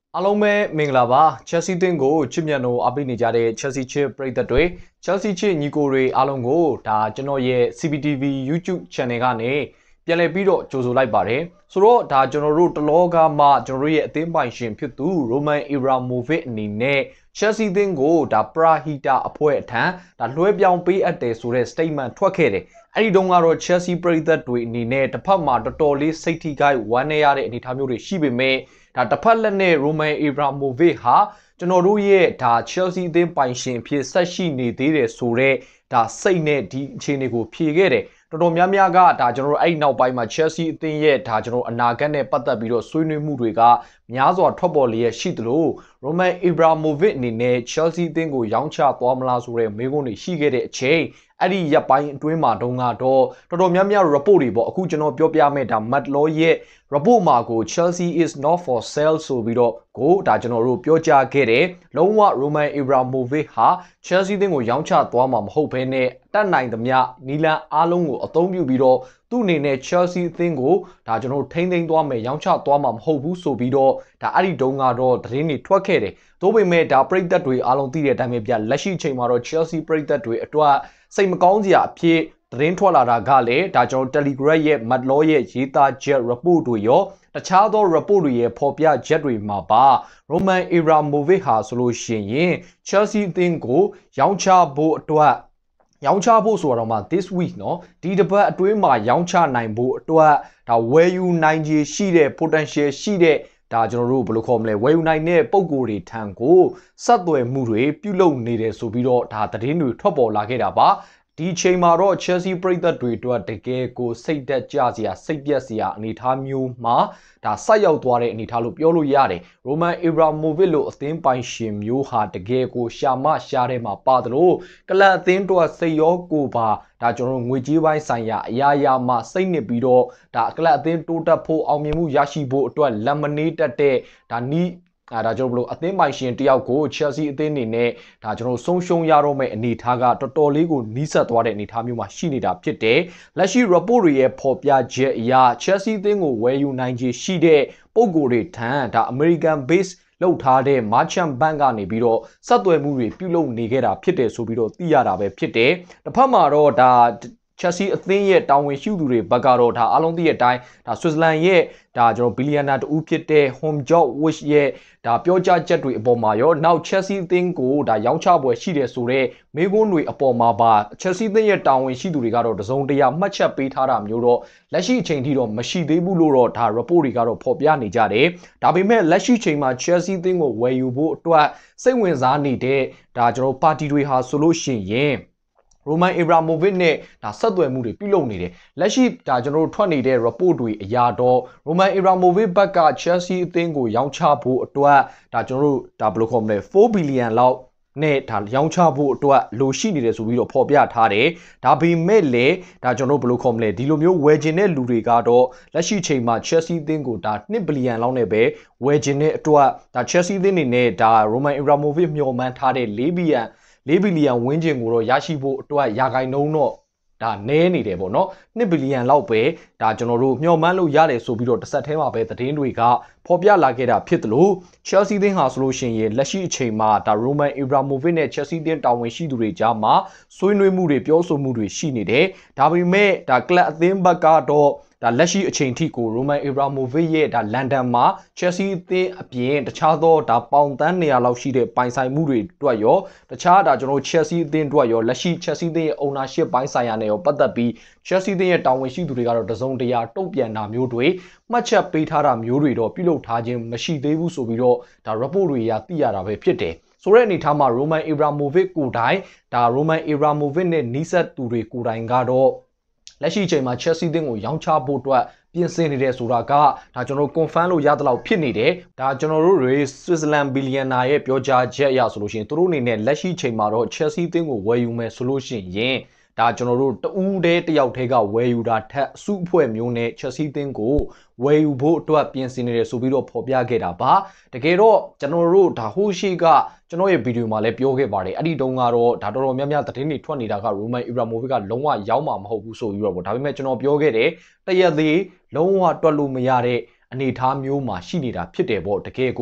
အားလုံးပဲမင်္ဂလာပါ Chelsea တင်းကိုချစ်မြတ်လို့အားပေးနေကြတဲ့ Chelsea ချစ်ပရိသတ်တွေ Chelsea ချစ်ညီကိုတွေအားလုံးကိုဒါကျွန်တော်ရဲ့ CBTV YouTube Channel ကနေပြန်လည်ပြီးတော့ကြိုဆိုလိုက်ပါတယ်ဆိုတော့ဒါကျွန်တော်တို့တလောကမှကျွန်တော်တို့ရဲ့အသင်းပိုင်ရှင်ဖြစ်သူ Roman Abramovich အနေနဲ့ Chelsea တင်းကိုဒါ Prahita အဖွဲ့အထံဒါလွှဲပြောင်းပေးအပ်တယ်ဆိုတဲ့ statement ထွက်ခဲ့တယ်အဲ့ဒီတုန်းကတော့ Chelsea ပရိသတ်တွေအနေနဲ့တစ်ဖက်မှာတော်တော်လေးစိတ်ထိခိုက်ဝမ်းနည်းရတဲ့အနေအထားမျိုးတွေရှိပေမဲ့ဒါတစ်ဖက်လက်နဲ့ Roman Abramovich ဟာကျွန်တော်တို့ရဲ့ဒါ Chelsea အသင်းပိုင်ရှင်ဖြစ်ဆက်ရှိနေသေးတယ်ဆိုတော့ဒါစိတ်နဲ့ဒီအခြေအနေကိုဖြေခဲ့တယ်တော်တော်များများကဒါကျွန်တော်တို့အဲ့နောက်ပိုင်းမှာ Chelsea အသင်းရဲ့ဒါကျွန်တော်အနာဂတ်နဲ့ပတ်သက်ပြီးတော့ဆွေးနွေးမှုတွေကများစွာထွက်ပေါ်လျက်ရှိသလို Roman Abramovich အနေနဲ့ Chelsea အသင်းကိုရောင်းချသွားမလားဆိုတဲ့မေးခွန်းတွေရှိခဲ့တဲ့အချိန်အဲ့ဒီရပ်ပိုင်းအတွင်းမှာတော့တော်တော်များများ report တွေပေါ့အခုကျွန်တော်ပြောပြမယ်ဒါ Matt Law ရဲ့ report မှာကို Chelsea is not for sale ဆိုပြီးတော့ကိုဒါကျွန်တော်တို့ပြောကြားခဲ့တယ်လုံးဝ Roman Abramovich ဟာ Chelsea အသင်းကိုရောင်းချသွားမှာမဟုတ်ဘဲနဲ့တတ်နိုင်သမျှနီလန်အားလုံးကိုအသုံးပြုပြီးတော့သူ့အနေနဲ့ Chelsea အသင်းကိုဒါကျွန်တော်ထိန်းသိမ်းသွားမယ်ရောင်းချသွားမှာမဟုတ်ဘူးဆိုပြီးတော့ဒါအဲ့ဒီတုန်းကတော့သတင်းတွေထွက်ခဲ့တယ်သို့ပေမဲ့ဒါပရိသတ်တွေအားလုံးသိတဲ့အတိုင်းပဲပြလက်ရှိအချိန်မှာတော့ Chelsea ပရိသတ်တွေအတွက်စိတ်မကောင်းစရာအဖြစ်သတင်းထွက်လာတာကလည်းဒါကျွန်တော် Telegram ရဲ့ Matt Law ရဲ့ရေးသားချက် report တွေရောတခြားသော report တွေရဲ့ဖော်ပြချက်တွေမှာပါ Roman Abramovich ဟာဆိုလို့ရှိရင် Chelsea အသင်းကိုရောင်းချဖို့အတွက်ရောင်းချဖို့ဆိုတော့မှ this week เนาะဒီတစ်ပတ်အတွင်းမှာရောင်းချနိုင်ဖို့အတွက်ဒါဝယ်ယူနိုင်ခြေရှိတဲ့ potential ရှိတဲ့ဒါကျွန်တော်တို့ဘယ်လိုခေါ်မလဲဝယ်ယူနိုင်တဲ့ပုံကိုယ်တွေထံကိုဆက်သွယ်မှုတွေပြုလုပ်နေတယ်ဆိုပြီးတော့ဒါသတင်းတွေထွက်ပေါ်လာခဲ့တာပါဒီချိန်မှာတော့ Chelsea ပရိသတ်တွေအတွက်တကယ်ကိုစိတ်သက်ကြစရာစိတ်ပြက်စရာအနေအထားမျိုးမှာဒါဆက်ရောက်သွားတဲ့အနေအထားလို့ပြောလို့ရတယ် Roman Abramovich လို့အသင်းပိုင်ရှင်မျိုးဟာတကယ်ကိုရှာမရှားထဲမှာပါတယ်လို့ကလပ်အသင်းတော်စိတ်ရောကိုပါဒါကျွန်တော်ငွေကြေးပိုင်းဆိုင်ရာအရာရာမှာစိတ်နစ်ပြီးတော့ဒါကလပ်အသင်းတိုးတက်ဖို့အောင်မြင်မှုရရှိဖို့အတွက်လက်မနေတတ်တဲ့ဒါနီးဒါကျွန်တော်ဘလို့အသင်းပိုင်ရှင်တယောက်ကို Chelsea အသင်းအနေနဲ့ဒါကျွန်တော်ဆုံးရှုံးရတော့မယ့်အနေအထားကတော်တော်လေးကိုနီးစပ်သွားတဲ့အနေအထားမျိုးမှာရှိနေတာဖြစ်တယ်လက်ရှိ report တွေရဲ့ဖော်ပြချက်အရ Chelsea အသင်းကိုဝယ်ယူနိုင်ခြေရှိတဲ့ပုံကိုယ်တွေထံဒါ American base လောက်ထားတဲ့ Merchant Bank ကနေပြီးတော့ဆက်သွယ်မှုတွေပြုလုပ်နေခဲ့တာဖြစ်တယ်ဆိုပြီးတော့သိရတာပဲဖြစ်တယ်တစ်ဖက်မှာတော့ဒါChelsea အသင်းရဲ့တာဝန်ရှိသူတွေဘက်ကတော့ဒါအားလုံးသိတဲ့အတိုင်းဒါ Switzerland ရဲ့ဒါကျွန်တော်ဘီလီယံနာတူဖြစ်တဲ့ Home Job Wish ရဲ့ဒါပြောကြားချက်တွေအပေါ်မှာရောနောက် Chelsea အသင်းကိုဒါရောင်းချပွဲရှိတယ်ဆိုတော့မေးခွန်းတွေအပေါ်မှာပါ Chelsea အသင်းရဲ့တာဝန်ရှိသူတွေကတော့တစုံတရာမှတ်ချက်ပေးထားတာမျိုးတော့လက်ရှိအချိန်ထိတော့မရှိသေးဘူးလို့တော့ဒါ report တွေကတော့ဖော်ပြနေကြတယ်ဒါပေမဲ့လက်ရှိအချိန်မှာ Chelsea အသင်းကိုဝယ်ယူဖို့အတွက်စိတ်ဝင်စားနေတဲ့ဒါကျွန်တော်ပါတီတွေဟာဆိုလို့ရှိရင် Roman Abramovich နဲ့ဒါဆက်သွယ်မှုတွေပြုလုပ်နေတယ်လက်ရှိဒါကျွန်တော်တို့ထွက်နေတဲ့ report တွေအရာတော့ Roman Abramovich ဘက်က Chelsea အသင်းကိုရောင်းချဖို့အတွက်ဒါကျွန်တော်တို့ဒါဘယ်လိုခေါ်မလဲ4 billion လောက်နဲ့ဒါရောင်းချဖို့အတွက်လိုရှိနေတယ်ဆိုပြီးတော့ဖော်ပြထားတယ်ဒါပေမဲ့လေဒါကျွန်တော်တို့ဘယ်လိုခေါ်မလဲဒီလိုမျိုးဝယ်ချင်တဲ့လူတွေကတော့လက်ရှိချိန်မှာ Chelsea အသင်းကိုဒါ2 billion လောက်နဲ့ပဲဝယ်ချင်တဲ့အတွက်ဒါ Chelsea အသင်းနေနဲ့ဒါ Roman Abramovich မျှော်မှန်းထားတဲ့4 billion 4 ဘီလီယံဝန်းကျင်ကိုတော့ရရှိဖို့အတွက်ရာခိုင်နှုန်းတော့ဒါနည်းနေတယ်ပေါ့နော်2ဘီလီယံလောက်ပဲဒါကျွန်တော်တို့မျှော်မှန်းလို့ရတယ်ဆိုပြီးတော့တစ်ဆက်တည်းမှာပဲသတင်းတွေကဖော်ပြလာခဲ့တာဖြစ်တယ်လို့ Chelsea သင်းဟာဆိုလို့ရှိရင်လက်ရှိအချိန်မှာဒါ Roman Abramovich နဲ့ Chelsea သင်းတာဝန်ရှိသူတွေကြားမှာဆွေးနွေးမှုတွေပြောဆိုမှုတွေရှိနေတယ်ဒါပေမဲ့ဒါကလပ်အသင်းဘက်ကတော့ဒါလက်ရှိအချိန်ထိကို Roman Abramovich ရဲ့ဒါလန်ဒန်မှာ Chelsea အသင်းအပြင်တခြားသောဒါပေါင်တန်း200လောက်ရှိတဲ့ပိုင်ဆိုင်မှုတွေအတွက်ရောတခြားဒါကျွန်တော် Chelsea အသင်းအတွက်ရောလက်ရှိ Chelsea အသင်းရဲ့ ownership ပိုင်းဆိုင်ရာနဲ့ရောပတ်သက်ပြီး Chelsea အသင်းရဲ့တာဝန်ရှိသူတွေကတော့တစုံတရာတုံ့ပြန်တာမျိုးတွေမှတ်ချက်ပေးထားတာမျိုးတွေတော့ပြုလုပ်ထားခြင်းမရှိသေးဘူးဆိုပြီးတော့ဒါ report တွေအရသိရတာပဲဖြစ်တယ်ဆိုတဲ့အနေထားမှာ Roman Abramovich ကိုယ်တိုင်ဒါ Roman Abramovich နဲ့နီးစပ်သူတွေကိုယ်တိုင်ကတော့လက်ရှိအချိန်မှာ Chelsea အသင်းကိုရောင်းချဖို့အတွက်ပြင်ဆင်နေတယ်ဆိုတာကဒါကျွန်တော် confirm လို့ရသလောက်ဖြစ်နေတယ်ဒါကျွန်တော်တို့တွေ Switzerland billionaire ရဲ့ပြောကြားချက်အရဆိုလို့ရှိရင်သူတို့အနေနဲ့လက်ရှိအချိန်မှာတော့ Chelsea အသင်းကိုဝယ်ယူမယ်ဆိုလို့ရှိရင်ဒါကျွန်တော်တို့တဦးတည်းတယောက်တည်းကဝယ်ယူတာထက်အစုအဖွဲ့မျိုးနဲ့ Chelsea အသင်းကိုဝယ်ယူဖို့အတွက်ပြင်ဆင်နေတယ်ဆိုပြီးတော့ဖော်ပြခဲ့တာပါတကယ်တော့ကျွန်တော်တို့ဒါဟိုရှိကကျွန်တော်ရဲ့ဗီဒီယိုမှာလည်းပြောခဲ့ပါတယ်အဲ့ဒီတုန်းကတော့ဒါတော်တော်များများသတင်းတွေထွက်နေတာက Roman Abramovich ကလုံးဝရောက်မှာမဟုတ်ဘူးဆိုပြီးတော့ပေါ့ဒါပေမဲ့ကျွန်တော်ပြောခဲ့တယ်တရက်သေးလုံးဝတွက်လို့မရတဲ့အနေအထားမျိုးမှာရှိနေတာဖြစ်တယ်ပေါ့တကယ်ကို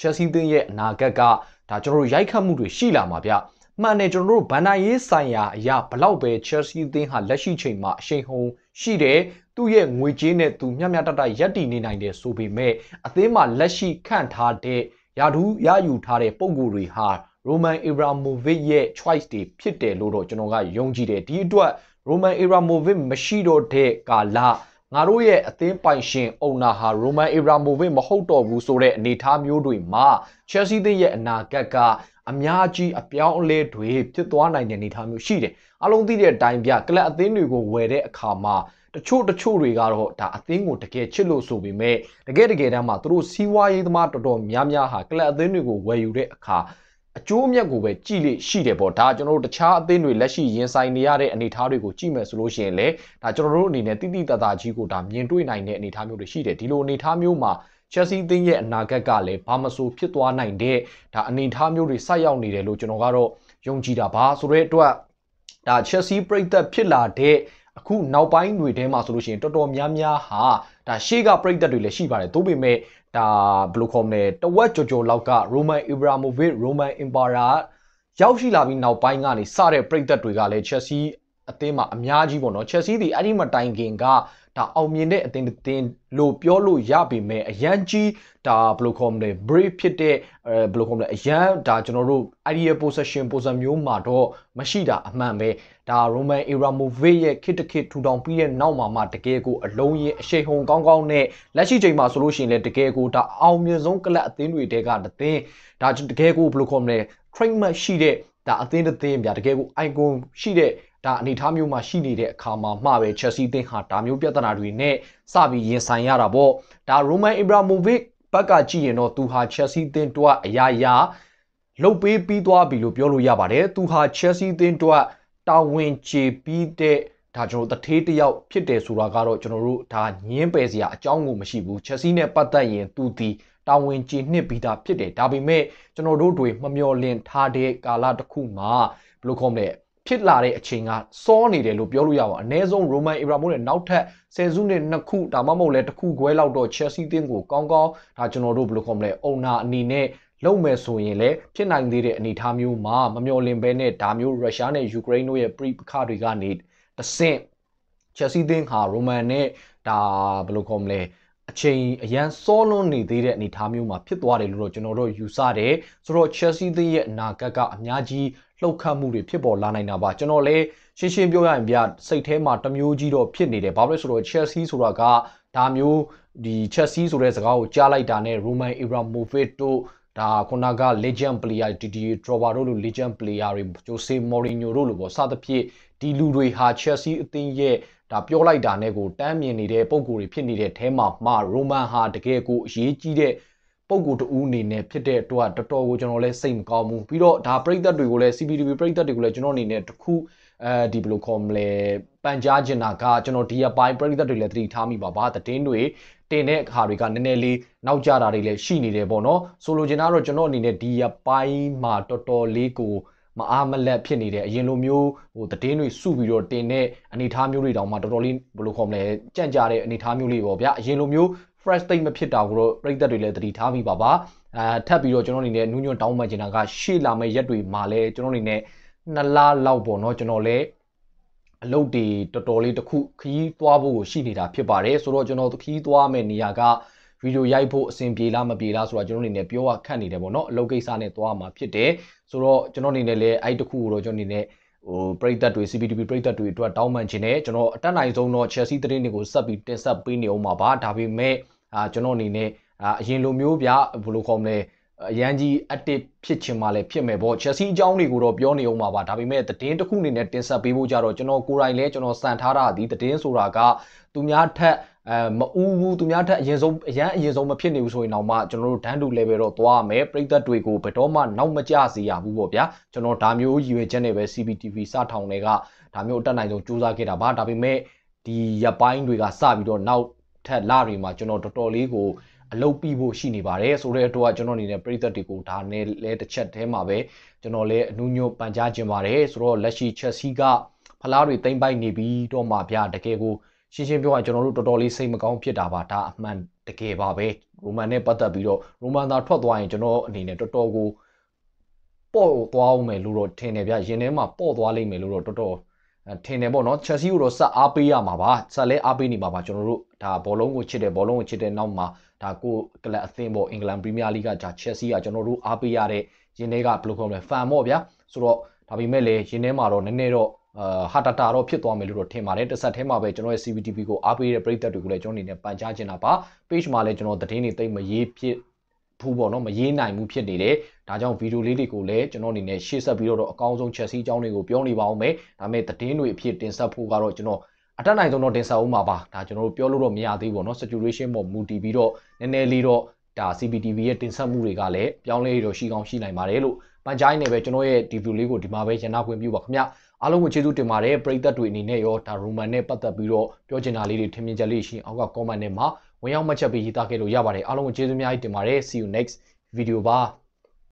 Chelsea အသင်းရဲ့အနာဂတ်ကဒါကျွန်တော်တို့ရိုက်ခတ်မှုတွေရှိလာမှာဗျမှန်တယ်ကျွန်တော်တို့ဘန်နာရေးဆိုင်ရာအရာဘလောက်ပဲ Chelsea အသင်းဟာလက်ရှိချိန်မှာအရှိန်ဟုန်ရှိတယ်သူ့ရဲ့ငွေကြေးနဲ့သူမျှမျှတတရပ်တည်နေနိုင်တယ်ဆိုပေမဲ့အသင်းမှာလက်ရှိခန့်ထားတဲ့ယာထူးရယူထားတဲ့ပုံကိုယ်တွေဟာ Roman Abramovich ရဲ့ choice တွေဖြစ်တယ်လို့တော့ကျွန်တော်ကယုံကြည်တယ်ဒီအတွက် Roman Abramovich မရှိတော့တဲ့ကာလငါတို့ရဲ့အသင်းပိုင်ရှင်အုံနာဟာ Roman Abramovich မဟုတ်တော့ဘူးဆိုတဲ့အနေအထားမျိုးတွေမှာ Chelsea သင်းရဲ့အနာဂတ်ကအများကြီးအပြောင်းအလဲတွေဖြစ်သွားနိုင်တဲ့အနေအထားမျိုးရှိတယ်အလုံးသိတဲ့အတိုင်းပြကလပ်အသင်းတွေကိုဝယ်တဲ့အခါမှာတချို့တွေကတော့ဒါအသင်းကိုတကယ်ချစ်လို့ဆိုပေမဲ့တကယ်တမ်းမှာသူတို့စီးပွားရေးသမားတော်တော်များများဟာကလပ်အသင်းတွေကိုဝယ်ယူတဲ့အခါအကျိုးအမြတ်ကိုပဲကြည့်လေရှိတယ်ပေါ့ဒါကျွန်တော်တို့တခြားအသင်းတွေလက်ရှိရင်ဆိုင်နေရတဲ့အနေအထားတွေကိုကြည့်မယ်ဆိုလို့ရှိရင်လေဒါကျွန်တော်တို့အနေနဲ့တိတိတသားကြီးကိုဒါမြင်တွေ့နိုင်တဲ့အနေအထားမျိုးတွေရှိတယ်ဒီလိုအနေအထားမျိုးမှာ Chelsea အသင်းရဲ့အနာဂတ်ကလည်းဘာမဆိုဖြစ်သွားနိုင်တဲ့ဒါအနေအထားမျိုးတွေဆိုက်ရောက်နေတယ်လို့ကျွန်တော်ကတော့ယုံကြည်တာပါဆိုတဲ့အတွက်ဒါ Chelsea ပရိသတ်ဖြစ်လာတဲ့အခုနောက်ပိုင်းတွေထဲမှာဆိုလို့ရှိရင်တော်တော်များများဟာဒါရှေ့ကပရိသတ်တွေလည်းရှိပါတယ်သို့ပေမဲ့ဒါဘယ်လိုခေါ်မလဲတဝက်ကြော်လောက်က Roman Abramovich Roman Empire ရောက်ရှိလာပြီးနောက်ပိုင်းကနေစတဲ့ပရိသတ်တွေကလည်း Chelsea အသင်းမှာအများကြီးပေါ့နော် Chelsea ဒီအဲ့ဒီမတိုင်ခင်ကဒါအောင်မြင်တဲ့အသင်းလို့ပြောလို့ရပေမဲ့အရန်ကြီးဒါဘယ်လိုခေါ်မလဲ brave ဖြစ်တဲ့ဘယ်လိုခေါ်မလဲအရန်ဒါကျွန်တော်တို့ idea possession ပုံစံမျိုးမှာတော့မရှိတာအမှန်ပဲဒါ Roman Abramovich ရဲ့ခေတ်တစ်ခေတ်ထူထောင်ပြီးတဲ့နောက်မှာမှတကယ်ကိုအလုံးရင်အရှိန်ဟုန်ကောင်းကောင်းနဲ့လက်ရှိချိန်မှာဆိုလို့ရှိရင်လည်းတကယ်ကိုဒါအောင်မြင်ဆုံးကလပ်အသင်းတွေတဲကတသင်းဒါတကယ်ကိုဘယ်လိုခေါ်မလဲ trademark ရှိတဲ့ဒါအသင်းဗျာတကယ်ကို icon ရှိတဲ့ဒါအနေထားမျိုးမှာရှိနေတဲ့အခါမှာမှပဲ Chelsea အသင်းဟာဒါမျိုးပြဿနာတွေနဲ့စပြီးရင်ဆိုင်ရတာပေါ့ဒါ Roman Abramovich ဘက်ကကြည့်ရင်တော့သူဟာ Chelsea အသင်းအတွက်အရာရာလှုပ်ပေးပြီးသွားပြီလို့ပြောလို့ရပါတယ်သူဟာ Chelsea အသင်းအတွက်တာဝန်ကျေပြီးတဲ့ဒါကျွန်တော်တထေးတယောက်ဖြစ်တယ်ဆိုတာကတော့ကျွန်တော်တို့ဒါညင်းပယ်စရာအကြောင်းကိုမရှိဘူး Chelsea နဲ့ပတ်သက်ရင်သူဒီတာဝန်ကျေနှစ်ပြီးသားဖြစ်တယ်ဒါပေမဲ့ကျွန်တော်တို့တွေမမျှော်လင့်ထားတဲ့ကာလတစ်ခုမှာဘယ်လိုခေါ်မလဲဖြစ်လာတဲ့အချိန်ကစောနေတယ်လို့ပြောလို့ရပါအနည်းဆုံး Roman Abramovich နဲ့နောက်ထပ်10စုနဲ့2ခုဒါမှမဟုတ်လဲတစ်ခုခွဲလောက်တော့ Chelsea အသင်းကိုကောင်းကောင်းဒါကျွန်တော်တို့ဘယ်လိုခေါ်မလဲအုံနာအနေနဲ့လုံမယ်ဆိုရင်လည်းဖြစ်နိုင်သေးတဲ့အနေအထားမျိုးမှာမမျှော်လင့်ဘဲနဲ့ဒါမျိုးရုရှားနဲ့ယူကရိန်းတို့ရဲ့ပြိပခါတွေကနေတဆင့် Chelsea အသင်းဟာ Roman နဲ့ဒါဘယ်လိုခေါ်မလဲအချိန်အရန်စောလွန်းနေသေးတဲ့အနေအထားမျိုးမှာဖြစ်သွားတယ်လို့တော့ကျွန်တော်တို့ယူဆတယ်ဆိုတော့ Chelsea အသင်းရဲ့အနာဂတ်ကအများကြီးလှုပ်ခတ်မှုတွေဖြစ်ပေါ်လာနိုင်တာပါကျွန်တော်လည်းရှင်းပြောရရင်ဗျစိတ်ထဲမှာတမျိုးကြီးတော့ဖြစ်နေတယ်ဘာလို့လဲဆိုတော့ Chelsea ဆိုတာကဒါမျိုးဒီ Chelsea ဆိုတဲ့စကားကိုကြားလိုက်တာနဲ့ Roman Abramovich တို့ဒါခုနက legend player Didier Drogba တို့လို legend player တွေ Jose Mourinho တို့လိုပေါ့စသဖြင့်ဒီလူတွေဟာ Chelsea အသင်းရဲ့ဒါပြောလိုက်တာနဲ့ကိုတမ်းမြင်နေတဲ့ပုံကိုယ်တွေဖြစ်နေတဲ့အဲမှာမှ Roman ဟာတကယ်ကိုအရေးကြီးတဲ့ပုံကိုယ်တူအနေနဲ့ဖြစ်တဲ့အတွက်တော်တော်ကိုကျွန်တော်လည်းစိတ်မကောင်းဘူးပြီးတော့ဒါပရိသတ်တွေကိုလည်း CPTV ပရိသတ်တွေကိုလည်းကျွန်တော်အနေနဲ့တခုဒီဘယ်လိုခေါ်မလဲပန်ကြားချင်တာကကျွန်တော်ဒီအပိုင်းပရိသတ်တွေလည်းသတိထားမိပါပါသတင်းတွေတင်တဲ့အခါတွေကနည်းနည်းလေးနောက်ကျတာတွေလည်းရှိနေတယ်ပေါ့နော်ဆိုလိုချင်တာတော့ကျွန်တော်အနေနဲ့ဒီအပိုင်းမှာတော်တော်လေးကိုမအားမလက်ဖြစ်နေတယ်အရင်လိုမျိုးဟိုသတင်းတွေစုပြီးတော့တင်တဲ့အနေအထားမျိုးတွေတောင်မှတော်တော်လေးဘယ်လိုခေါ်မလဲကြန့်ကြာတဲ့အနေအထားမျိုးလေးပေါ့ဗျာအရင်လိုမျိုး fresh state မဖြစ်တာကိုတော့ပြည်သက်တွေလည်းသတိထားမိပါပါထပ်ပြီးတော့ကျွန်တော်အနေနဲ့နူးညွတ်တောင်းပန်ချင်တာကရှေ့လာမယ့်ရက်တွေမှာလည်းကျွန်တော်အနေနဲ့2လလောက်ပေါ့နော်ကျွန်တော်လည်းအလုပ်တွေတော်တော်လေးတစ်ခုခရီးသွားဖို့ကိုရှိနေတာဖြစ်ပါတယ်ဆိုတော့ကျွန်တော်ခရီးသွားမယ့်နေရာကဗီဒီယိုရိုက်ဖို့အဆင်ပြေလားမပြေလားဆိုတာကျွန်တော်အနေနဲ့ပြောရခက်နေတယ်ပေါ့နော်အလုပ်ကိစ္စနဲ့သွားမှာဖြစ်တယ်ဆိုတော့ကျွန်တော်အနေနဲ့လည်းအဲ့တခုကိုတော့ကျွန်တော်အနေနဲ့ဟိုပရိသတ်တွေ CPTV ပရိသတ်တွေအတွက်တောင်းပန်ခြင်းနဲ့ကျွန်တော်အတက်နိုင်ဆုံးတော့ Chelsea သတင်းတွေကိုဆက်ပြီးတင်ဆက်ပေးနေအောင်ပါဒါပေမဲ့ကျွန်တော်အနေနဲ့အရင်လိုမျိုးဗျဘယ်လိုခေါ်မလဲအရန်ကြီး active ဖြစ်ချင်မှလည်းဖြစ်မယ်ပေါ့ Chelsea အကြောင်းတွေကိုတော့ပြောနေအောင်ပါဒါပေမဲ့သတင်းတစ်ခုအနေနဲ့တင်ဆက်ပေးဖို့ကြတော့ကျွန်တော်ကိုယ်တိုင်လည်းကျွန်တော်စံထားတာဒီသတင်းဆိုတာကသူများထက်မအူးဘူးသူများထက်အရင်ဆုံးမဖြစ်နေဘူးဆိုရင်တော့မှကျွန်တော်တို့ဒန်းတူ level တော့သွားရမယ်ပရိသတ်တွေကိုဘယ်တော့မှနောက်မကျစေရဘူးပေါ့ဗျာကျွန်တော်ဒါမျိုးရည်ရွယ်ချက်နဲ့ပဲ CPTV စထောင်တွေကဒါမျိုးအတက်နိုင်ဆုံးစူးစမ်းခဲ့တာပါဒါပေမဲ့ဒီရပိုင်းတွေကစပြီးတော့နောက်ထပ်လတွေမှာကျွန်တော်တော်တော်လေးကိုအလုပ်ပြီးဖို့ရှိနေပါတယ်ဆိုတဲ့အတွက်ကျွန်တော်အနေနဲ့ပရိသတ်တွေကိုဒါနဲ့လဲတစ်ချက်တည်းမှာပဲကျွန်တော်လည်းအနူးညွတ်ပန်ကြားခြင်းပါတယ်ဆိုတော့လက်ရှိ Chelsea ကဖလားတွေသိမ်းပိုက်နေပြီးတော့မှဗျာတကယ်ကိုရှင်းပြောရင်ကျွန်တော်တို့တော်တော်လေးစိတ်မကောင်းဖြစ်တာပါဒါအမှန်တကယ်ပါပဲရိုမန်နဲ့ပတ်သက်ပြီးတော့ရိုမန်သာထွက်သွားရင်ကျွန်တော်အနေနဲ့တော်တော်ကိုပေါ့သွားအောင်မယ်လို့တော့ထင်တယ်ဗျရင်ထဲမှာပေါ့သွားလိမ့်မယ်လို့တော့တော်တော်ထင်တယ်ပေါ့နော်ချက်စီကိုတော့ဆက်အားပေးရမှာပါဆက်လဲအားပေးနေမှာပါကျွန်တော်တို့ဒါဘောလုံးကိုချစ်တယ်ဘောလုံးကိုချစ်တဲ့နောက်မှာဒါကိုကလပ်အသင်းပေါ့အင်္ဂလန်ပရီးမီးယားလိဂ်ကဒါချက်စီကကျွန်တော်တို့အားပေးရတဲ့ရင်ထဲကဘယ်လိုခေါ်မလဲဖန်ပေါ့ဗျာဆိုတော့ဒါပေမဲ့လည်းရင်ထဲမှာတော့နည်းနည်းတော့ဟာတာတာတော့ဖြစ်သွားမယ်လို့တော့ထင်ပါတယ်တစ်ဆက်ထဲမှာပဲကျွန်တော်ရဲ့ CVTV ကိုအားပေးတဲ့ပရိသတ်တွေကိုလည်းကျွန်တော်အနေနဲ့ပန်ကြားချင်တာပါ page မှာလည်းကျွန်တော်သတင်းတွေတိတ်မရေးဖြစ်ဘူးပေါ့နော်မရေးနိုင်ဘူးဖြစ်နေတယ်ဒါကြောင့်ဗီဒီယိုလေးတွေကိုလည်းကျွန်တော်အနေနဲ့ရှေ့ဆက်ပြီးတော့အကောင်းဆုံး Chelsea အကြောင်းတွေကိုပြောနေပါအောင်မယ်ဒါပေမဲ့သတင်းတွေအဖြစ်တင်ဆက်ဖို့ကတော့ကျွန်တော်အတက်နိုင်ဆုံးတော့တင်ဆက်အောင်ပါဒါကျွန်တော်တို့ပြောလို့တော့မရသေးဘူးပေါ့နော် situation ပေါ်မူတည်ပြီးတော့နည်းနည်းလေးတော့ဒါ CCTV ရဲ့တင်ဆက်မှုတွေကလည်းပြောင်းလဲတော့ရှိကောင်းရှိနိုင်ပါတယ်လို့ပန်ကြားနေပဲကျွန်တော်ရဲ့ဒီဗီဒီယိုလေးကိုဒီမှာပဲရန်နာခွင့်ပြုပါခင်ဗျအားလုံးကိုကျေးဇူးတင်ပါတယ်ပရိသတ်တွေအနေနဲ့ရောဒါရိုမန်နဲ့ပတ်သက်ပြီးတော့ပြောချင်တာလေးတွေထင်မြင်ချက်လေးရှိအောက်က comment ထဲမှာဝင်ရောက်မှတ်ချက်ပေးရေးသားခဲ့လို့ရပါတယ်အားလုံးကိုကျေးဇူးအများကြီးတင်ပါတယ် see you next video ပါ